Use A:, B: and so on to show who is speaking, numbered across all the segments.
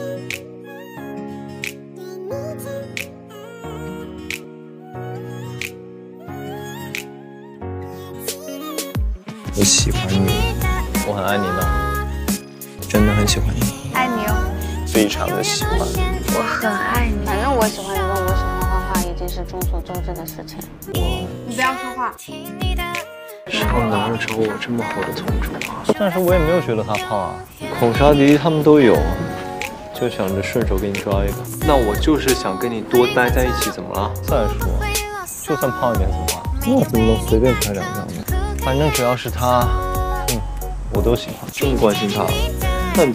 A: 我喜欢你，我很爱你呢，真的很喜欢你，
B: 爱你哦，
A: 非常的喜欢。
B: 我很爱你。反正我喜欢你跟我喜欢花花已经是众所周知的事情。你不要说话。
A: 谁能有找我这么好的同桌啊？
C: 但是我也没有觉得他胖啊，
A: 孔莎迪他们都有，就想着顺手给你抓一个。那我就是想跟你多待在一起，怎么了？
C: 再说，就算胖一点怎么办？
A: 那我怎么能随便拍2张呢？
C: 反正只要是他，我都喜欢。
A: 这么关心他，那你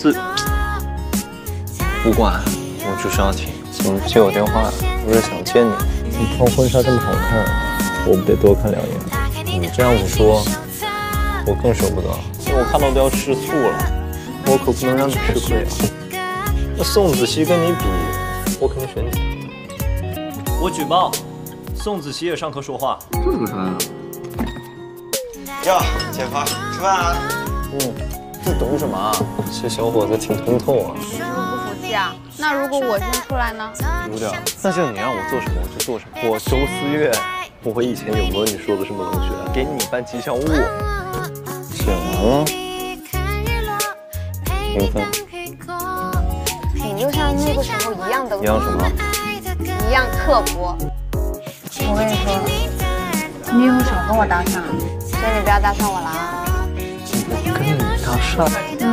A: 不管，我就是要听。怎么不接我电话呀？不是想见你。你穿婚纱这么好看，我不得多看2眼？
C: 你这样子说，我更舍不得，因为我看到都要吃醋了。
A: 我可不能让你吃亏啊！
C: 那宋子熙跟你比，我肯定选你。我举报，宋子熙也上课说话。
A: 这怎么穿啊？
D: 哟，姐夫，吃饭啊？
C: 你懂什么啊？
A: 这小伙子挺通透啊。
B: 是不是不服气啊？那如果我先出来呢？
A: 有点。那就你让我做什么我就做什么。我周思月，我以前有没有你说的这么冷血？给你颁吉祥物。写完了。评分。
B: 你就像那个时候一样的。
A: 一样什么？
B: 一样刻薄。我跟你说，你以后少跟我搭讪，所以你不要搭讪我了啊。
A: 我跟你搭讪？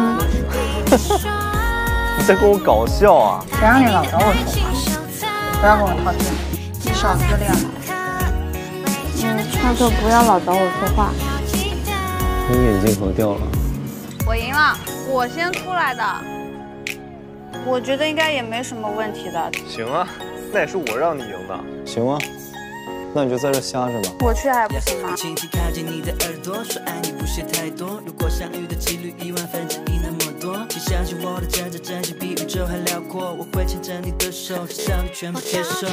C: 你在跟我搞笑啊？
B: 谁让你老找我说话？不要跟我套近乎，你少自恋了。下次不要老找我说话。
A: 你眼镜盒掉了。
B: 我赢了，我先出来的。我觉得应该也没什么问题的。
C: 行啊，那也是我让你赢的。
A: 行啊，那你就在这瞎着吧。
B: 我去还不行吗？
E: 轻轻靠近你的耳朵，说爱你不屑太多。如果相遇的几率1/1000那么多，请相信我的真真心比宇宙还辽阔。我会牵着你的手，直到你全部接受。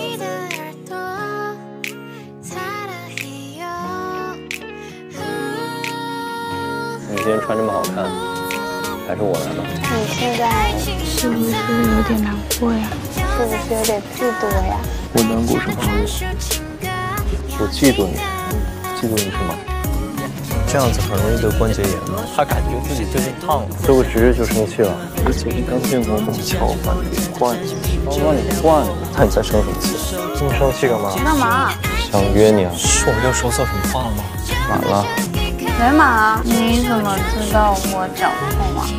A: 你今天穿这么好看，还是我来吧。
B: 你现在是不是有点难过呀？是不是有点嫉妒我呀？
A: 我难过什么？我嫉妒你，嫉妒你什么？这样子很容易得关节炎的。
C: 他感觉自己最近胖了，
A: 这不直接就生气了？我昨天刚见过我巧，把你给惯了。刚把你惯了，那你在生什么气？
C: 这么生气干嘛？
B: 干嘛？
A: 想约你啊？
C: 是我要说错什么话了吗？
A: 晚了。
B: 没码？你怎么知道我脚痛啊？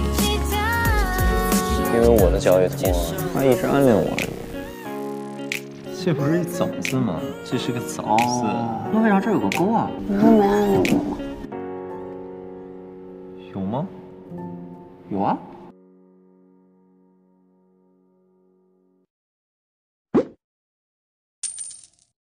A: 因为我的脚也痛啊。他一直暗恋我而已。这不是一枣字吗？这是个枣字。那为啥这有个勾啊？
B: 你都没暗恋过吗？
A: 有吗？有啊。